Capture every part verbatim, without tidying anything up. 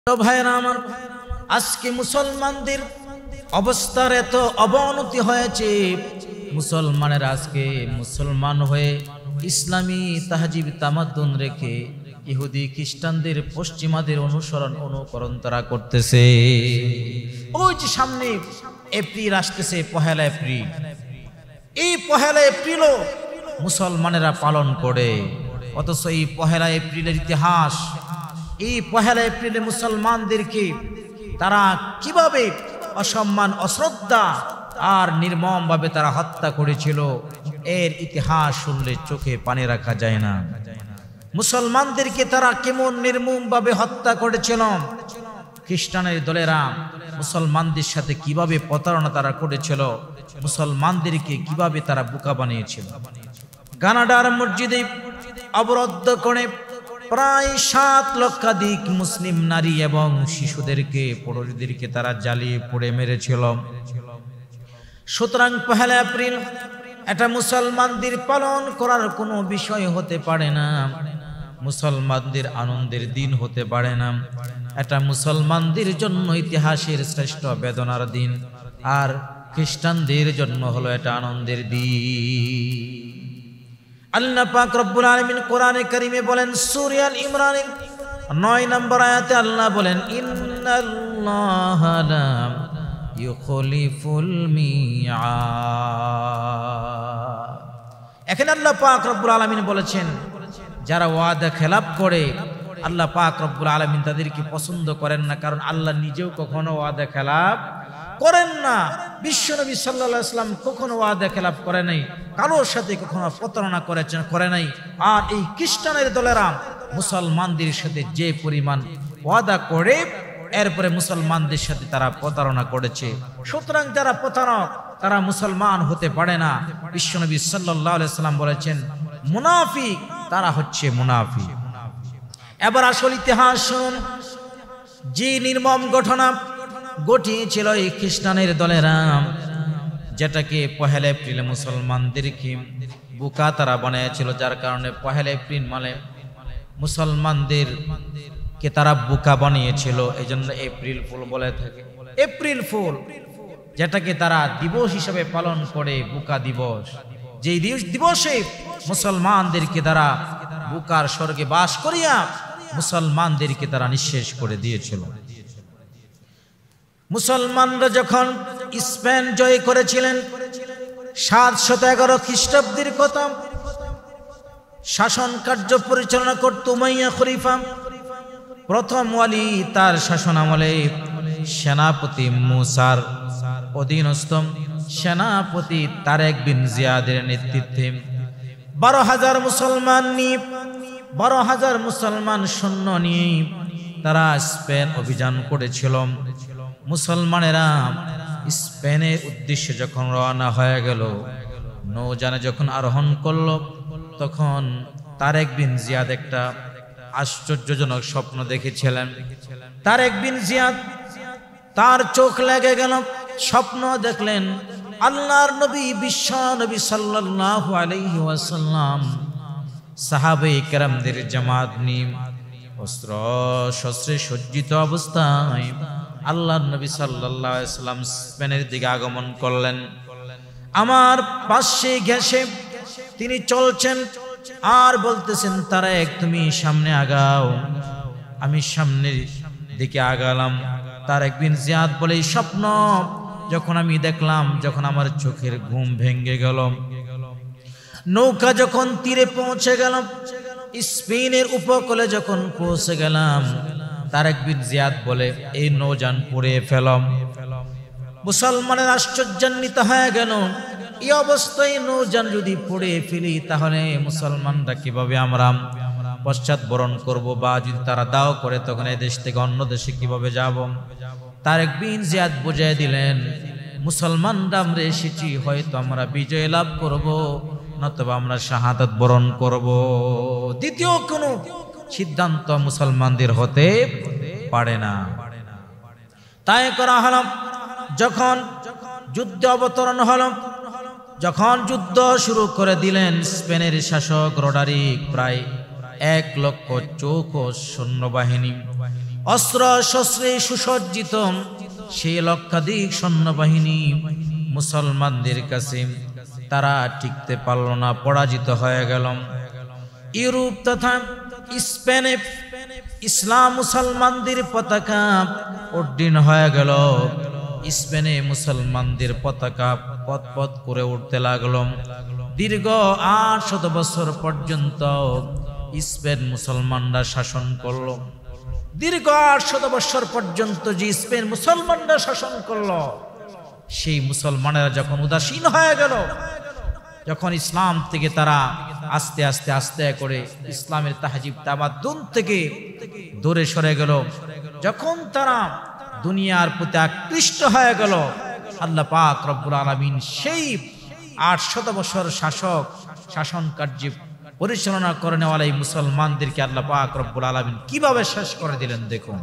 তো ভাইরা আমার, আজকে মুসলমানদের অবস্থার এত অবনতি হয়েছে। মুসলমানের আজকে মুসলমান হয়ে ইসলামী তাহজিব তামাদ্দুন রেখে ইহুদি খ্রিস্টানদের পশ্চিমাদের অনুসরণ অনুকরণ তারা করতেছে। ওই যে সামনে এপ্রিল আসতেছে, পহেলা এপ্রিল। এই পহেলা এপ্রিলও মুসলমানেরা পালন করে, অথচ এই পহেলা এপ্রিলের ইতিহাস, এই পহেলা এপ্রিলে মুসলমানদেরকে তারা কিভাবে অসম্মান, অশ্রদ্ধা আর নির্মমভাবে তারা হত্যা করেছিল, এর ইতিহাস শুনলে চোখে পানি রাখা যায় না। মুসলমানদেরকে তারা কেমন নির্মমভাবে হত্যা করেছিল। খ্রিস্টানের দলেরা মুসলমানদের সাথে কিভাবে প্রতারণা তারা করেছিল, মুসলমানদেরকে কিভাবে তারা বোকা বানিয়েছিল। কানাডার মসজিদে অবরুদ্ধ করে প্রায় সাত লক্ষাধিক মুসলিম নারী এবং শিশুদেরকে, পুরুষদেরকে তারা জ্বালিয়ে পুড়ে মেরেছিল। সুতরাং পহেলা এপ্রিল এটা মুসলমানদের পালন করার কোনো বিষয় হতে পারে না, মুসলমানদের আনন্দের দিন হতে পারে না। এটা মুসলমানদের জন্য ইতিহাসের শ্রেষ্ঠ বেদনার দিন, আর খ্রিস্টানদের জন্য হলো এটা আনন্দের দিন। আল্লাহ পাক রব্বুল আলামিন কোরআনে কারীমে বলেন, সূরা আল ইমরানের নয় নম্বর আয়াতে আল্লাহ বলেন, ইন্নাল্লাহা লা ইউখলিফুল মিআদ। এখানে আল্লাহ পাক রব্বুল আলামিন বলেছেন, যারা ওয়াদা খেলাপ করে আল্লাহ পাক রব্বুল আলামিন তাদেরকে পছন্দ করেন না, কারণ আল্লাহ নিজেও কখনো ওয়াদা খেলাপ করেন না। বিশ্বনবী সাল্লাল্লাহু আলাইহি ওয়াসাল্লাম কখনো ওয়াদা খেলাপ করে নাই, কারোর সাথে কখনো প্রতারণা করেছেন করে নাই। আর এই খ্রিস্টানের দলেরা মুসলমানদের সাথে যে পরিমাণ ওয়াদা করে, এরপরে মুসলমানদের সাথে তারা প্রতারণা করেছে। সুতরাং যারা প্রতারক তারা মুসলমান হতে পারে না। বিশ্বনবী সাল্লাল্লাহু আলাইহি ওয়াসাল্লাম বলেছেন, মুনাফিক তারা হচ্ছে মুনাফিক। এবার আসল ইতিহাস শুনুন। যে নির্মম ঘটনা ঘটিয়েছিল এই খ্রিস্টানের দলেরা, যেটাকে পহেলা এপ্রিলে মুসলমানদেরকে বোকা তারা বানিয়েছিল, যার কারণে পহেলা এপ্রিল মানে মুসলমানদের কে তারা বোকা বানিয়েছিল, এই জন্য এপ্রিল ফুল বলে থাকে। এপ্রিল ফুল যেটাকে তারা দিবস হিসেবে পালন করে, বোকা দিবস। যেই দিবসে মুসলমানদেরকে তারা বোকার স্বর্গে বাস করিয়া মুসলমানদেরকে তারা নিঃশেষ করে দিয়েছিল। মুসলমানরা যখন স্পেন জয় করেছিলেন সাতশত এগারো খ্রিস্টাব্দের কথা, শাসন কার্য পরিচালনা করত উমাইয়া খলিফা প্রথম ওয়ালি। তার শাসন আমলে সেনাপতি মুসার অধীনস্থ সেনাপতি তারেক বিন জিয়াদের নেতৃত্বে বারো হাজার মুসলমান নিয়ে বারো হাজার মুসলমান সৈন্য নিয়ে তারা স্পেন অভিযান করেছিল। মুসলমানেরা স্পেনের উদ্দেশ্যে যখন রওনা হয়ে গেল, নৌযানে যখন আরোহণ করল, তখন তারেক বিন জিয়াদ একটা আশ্চর্যজনক স্বপ্ন দেখেছিলেন। তারেক বিন জিয়াদ তার চোখ লেগে গেল, স্বপ্ন দেখলেন আল্লাহর নবী বিশ্ব নবী সাল্লাল্লাহু আলাইহি ওয়াসাল্লাম সাহাবায়ে কেরামদের জামাত নিয়ে অস্ত্র শস্ত্রে সজ্জিত অবস্থায় আল্লাহর নবী সাল্লাল্লাহু আলাইহি ওয়াসাল্লাম স্পেনের দিকে আগমন করলেন। আমার পাশে ঘেঁষে তিনি চলছেন আর বলতেছেন, তারেক তুমি সামনে আগাও। আমি সামনের দিকে আগালাম। তারেক বিন জিয়াদ বলে, এই স্বপ্ন যখন আমি দেখলাম, যখন আমার চোখের ঘুম ভেঙে গেল, নৌকা যখন তীরে পৌঁছে গেলাম, স্পেনের উপকূলে যখন পৌঁছে গেলাম, তারেক বিন জিয়াদ বলে, এই নৌযান পুড়ে ফেলম। মুসলমানের আশ্চর্যান্বিত হয়ে গেল, এই অবস্থায় নৌযান যদি পুড়ে ফেলি, তাহলে মুসলমানরা কিভাবে আমরা পশ্চাৎ বরণ করব, বা যদি তারা দাও করে তখন এই দেশ থেকে অন্য দেশে কিভাবে যাব। তারেক বিন জিয়াদ বুঝিয়ে দিলেন, মুসলমানরা আমরা এসেছি, হয়তো আমরা বিজয় লাভ করব, নতুবা আমরা শাহাদাত বরণ করব। দ্বিতীয় কোনো সিদ্ধান্ত মুসলমানদের হতে পারে না। তাই করা হলো। যখন যুদ্ধ অবতরণ হলো, যখন যুদ্ধ শুরু করে দিলেন স্পেনের শাসক রোডারিক, প্রায় এক লক্ষ চৌকস সৈন্যবাহিনী অস্ত্র শস্ত্রে সুসজ্জিত সেই লক্ষাধিক সৈন্যবাহিনী মুসলমানদের কাছে তারা টিকতে পারল না, পরাজিত হয়ে গেল। ইউরোপ তথা স্পেনে ইসলাম মুসলমানদের পতাকা উড্ডীন হয়ে গেল। স্পেনে মুসলমানদের পতাকা পথ পথ করে উঠতে লাগলো। দীর্ঘ আট শত বছর পর্যন্ত স্পেন মুসলমানরা শাসন করলো। দীর্ঘ আট শত বছর পর্যন্ত যে স্পেন মুসলমানরা শাসন করলো, সেই মুসলমানেরা যখন উদাসীন হয়ে গেল, যখন ইসলাম থেকে তারা আস্তে আস্তে আস্তে করে ইসলামের তাহজিব তামাদ্দুন থেকে দূরে সরে গেল, যখন তারা দুনিয়ার প্রতি আকৃষ্ট হয়ে গেল, আল্লাহ পাক রব্বুল আলামিন সেই আট শত বছর শাসক শাসন কার্য পরিচালনা করে নেওয়ালা এই মুসলমানদেরকে আল্লাহ পাক রব্বুল আলামিন কিভাবে শেষ করে দিলেন। দেখুন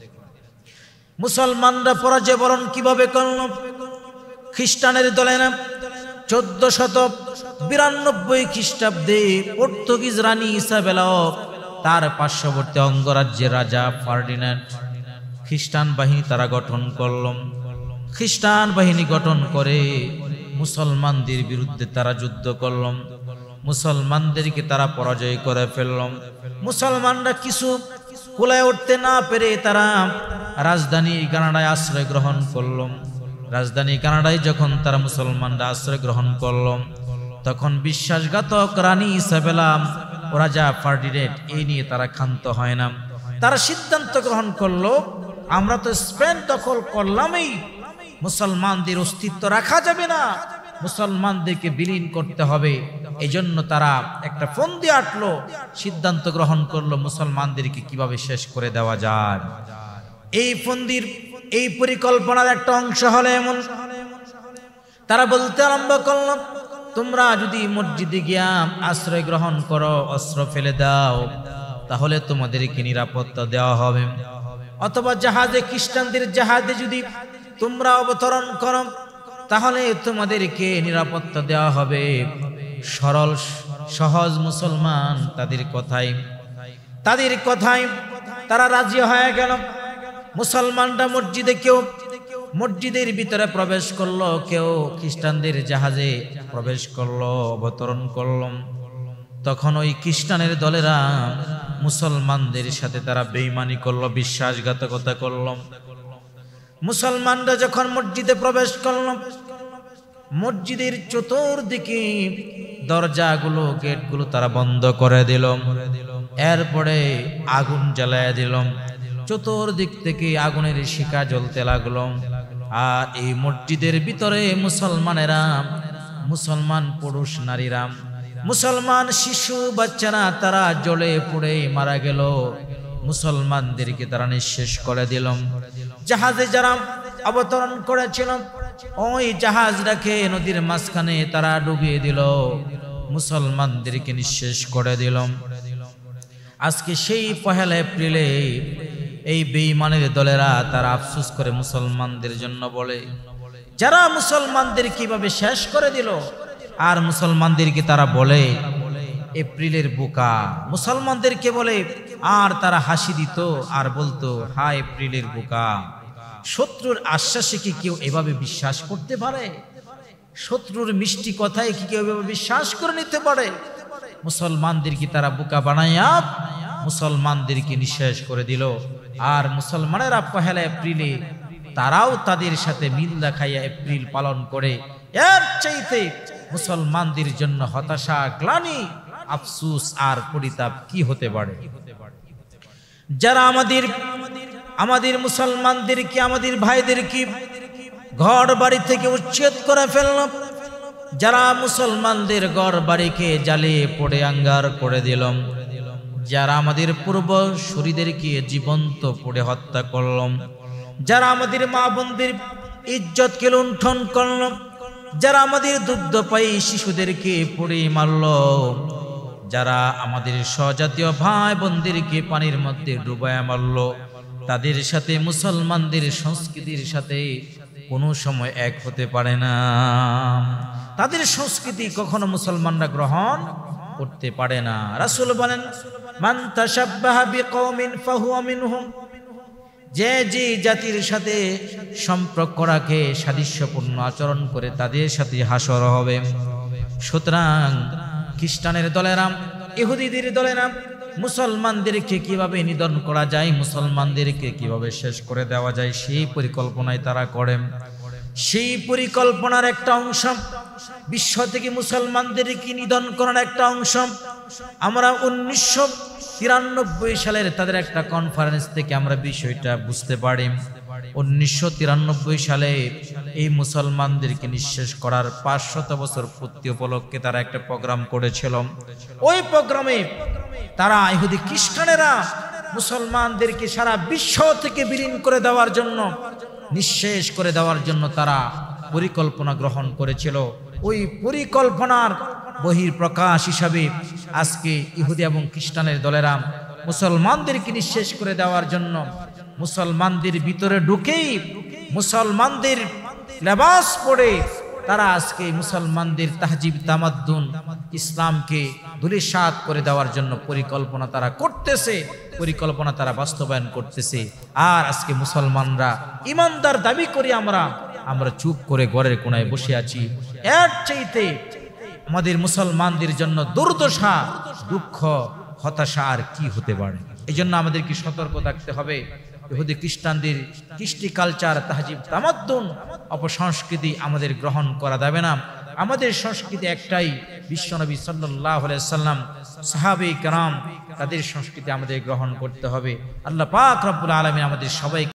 মুসলমানরা পরাজয় বরণ কিভাবে করল। খ্রিস্টানের দলে না চোদ্দ শত বিরানব্বই খ্রিস্টাব্দে পর্তুগিজ রানী ইসাবেলাও তার পার্শ্ববর্তী অঙ্গরাজ্যের রাজা ফার্ডিন্যান্ড খ্রিস্টান বাহিনী তারা গঠন করল। খ্রিস্টান বাহিনী গঠন করে মুসলমানদের বিরুদ্ধে তারা যুদ্ধ করল। মুসলমানদেরকে তারা পরাজয় করে ফেলল। মুসলমানরা কিছু কুলায় উঠতে না পেরে তারা রাজধানী কানাডায় আশ্রয় গ্রহণ করল। রাজধানী কানাডায় যখন তারা মুসলমানরা আশ্রয় গ্রহণ করল, তখন বিশ্বাসঘাতক রানী ইসাবেলা ও রাজা ফার্ডিন্যান্ড এই নিয়ে তারা ক্ষান্ত হয় না। তারা সিদ্ধান্ত গ্রহণ করলো, আমরা তো স্পেন দখল করলামই, মুসলমানদের অস্তিত্ব রাখা যাবে না, মুসলমানদেরকে বিলীন করতে হবে। এই জন্য তারা একটা ফন্দি আটলো, সিদ্ধান্ত গ্রহণ করলো মুসলমানদেরকে কিভাবে শেষ করে দেওয়া যায়। এই ফন্দির এই পরিকল্পনার একটা অংশ হলো এমন, তারা বলতে আরম্ভ করল, তোমরা যদি মসজিদে গিয়া আশ্রয় গ্রহণ করো, অস্ত্র ফেলে দাও, তাহলে তোমাদেরকে নিরাপত্তা দেওয়া হবে। অথবা জাহাজে খ্রিস্টানদের জাহাজে যদি তোমরা অবতরণ করো, তাহলে তোমাদেরকে নিরাপত্তা দেওয়া হবে। সরল সহজ মুসলমান তাদের কথাই তাদের কথাই তারা রাজি হয়ে গেল। মুসলমানরা মসজিদে কেউ মসজিদের ভিতরে প্রবেশ করলো, কেউ খ্রিস্টানদের জাহাজে প্রবেশ করলো, অবতরণ করলো। তখন ওই খ্রিস্টানের দলেরা মুসলমানদের সাথে তারা বেঈমানি করলো, বিশ্বাসঘাতকতা করলো। মুসলমানরা যখন মসজিদে প্রবেশ করলো, মসজিদের চতুর্দিকে দরজাগুলো গেটগুলো তারা বন্ধ করে দিল। এরপরে আগুন জ্বালায় দিল, চতুর্দিক থেকে আগুনের শিখা জ্বলতে লাগলো। আর এই মসজিদের ভিতরে মুসলমানেরা, মুসলমান পুরুষ নারীরা, মুসলমান শিশু বাচ্চারা তারা জ্বলে পুড়ে মারা গেল। মুসলমানদেরকে তারা নিঃশেষ করে দিল। জাহাজে যারা অবতরণ করেছিল, ওই জাহাজ রাখে নদীর মাঝখানে তারা ডুবিয়ে দিল, মুসলমানদেরকে নিঃশেষ করে দিল। আজকে সেই পহেলা এপ্রিলে এই বেঈমানের দলেরা তারা আফসোস করে মুসলমানদের জন্য বলে, যারা মুসলমানদের কিভাবে শেষ করে দিল। আর মুসলমানদেরকে তারা বলে এপ্রিলের বোকা, মুসলমানদেরকে বলে। আর তারা হাসি দিত আর বলতো, হা এপ্রিলের বোকা। শত্রুর আশ্বাসে কি কেউ এভাবে বিশ্বাস করতে পারে? শত্রুর মিষ্টি কথায় কি কেউ এভাবে বিশ্বাস করে নিতে পারে? মুসলমানদেরকে তারা বোকা বানাইয়া মুসলমানদেরকে নিঃশেষ করে দিল। আর মুসলমানেরা পহেলা এপ্রিলে তারাও তাদের সাথে মিল দেখাইয়া এপ্রিল পালন করে। এর চাইতে মুসলমানদের জন্য হতাশা, গ্লানি, আফসোস আর পরিতাপ কি হতে পারে? যারা আমাদের আমাদের মুসলমানদেরকে, আমাদের ভাইদেরকে ঘর বাড়ি থেকে উচ্ছেদ করে ফেলল, যারা মুসলমানদের ঘর বাড়িকে জ্বালিয়ে পড়ে আঙ্গার করে দিল, যারা আমাদের পূর্বসূরীদেরকে জীবন্ত পড়ে হত্যা করল, যারা আমাদের মা বোনদের ইজ্জতকে লুণ্ঠন করল, যারা আমাদের দুগ্ধপায়ী শিশুদেরকে পড়ে মারল, যারা আমাদের স্বজাতীয় ভাই বোনদেরকে পানির মধ্যে ডুবায় মারল, তাদের সাথে মুসলমানদের সংস্কৃতির সাথে কোনো সময় এক হতে পারে না। তাদের সংস্কৃতি কখনো মুসলমানরা গ্রহণ করতে পারে না। রাসূল বলেন, মান তাশাব্বাহা বিকওমিন ফাহুয়া মিনহুম, যে যে জাতির সাথে সম্পর্ক রাখে, সাদৃশ্যপূর্ণ আচরণ করে, তাদের সাথে হাসর হবে। সুতরাং খ্রিস্টানের দলেরা, ইহুদিদের দলেরা মুসলমানদেরকে কিভাবে নিধন করা যায়, মুসলমানদেরকে কিভাবে শেষ করে দেওয়া যায়, সেই পরিকল্পনায় তারা করে। সেই পরিকল্পনার একটা অংশ বিশ্ব থেকে মুসলমানদেরকে নিধন করার একটা অংশ আমরা উনিশশো তিরানব্বই সালের তাদের একটা কনফারেন্স থেকে আমরা বিষয়টা বুঝতে পারি। উনিশশো তিরানব্বই সালে এই মুসলমানদেরকে নিঃশেষ করার পাঁচশত বছর পূর্তি উপলক্ষে তারা একটা প্রোগ্রাম করেছিল। ওই প্রোগ্রামে তারা ইহুদি খ্রিস্টানেরা মুসলমানদেরকে সারা বিশ্ব থেকে বিলীন করে দেওয়ার জন্য, নিঃশেষ করে দেওয়ার জন্য তারা পরিকল্পনা গ্রহণ করেছিল। ওই পরিকল্পনার বহিঃপ্রকাশ হিসাবে আজকে ইহুদি এবং খ্রিস্টানের দলেরা মুসলমানদেরকে নিঃশেষ করে দেওয়ার জন্য মুসলমানদের ভিতরে ঢুকেই মুসলমানদের লেবাস পরে তারা আজকে মুসলমানদের তাহজিব তামাদ্দুন ইসলামকে ধূলিসাৎ করে দেওয়ার জন্য পরিকল্পনা তারা করতেছে, পরিকল্পনা তারা বাস্তবায়ন করতেছে। আর আজকে মুসলমানরা ইমানদার দাবি করি আমরা আমরা চুপ করে ঘরের কোনায় বসে আছি। এর চাইতে আমাদের মুসলমানদের জন্য দুর্দশা, দুঃখ, হতাশা আর কি হতে পারে? এই জন্য আমাদেরকে সতর্ক থাকতে হবে। ইহুদি খ্রিস্টানদের কৃষ্টি কালচার, তাহজিব তামাদ্দুন, অপসংস্কৃতি আমাদের গ্রহণ করা যাবে না। আমাদের সংস্কৃতি একটাই, বিশ্বনবী সাল্লাল্লাহু আলাইহি সাল্লাম, সাহাবে কেরাম, তাদের সংস্কৃতি আমাদের গ্রহণ করতে হবে। আল্লাহ পাক রব্বুল আলামিন আমাদের সবাই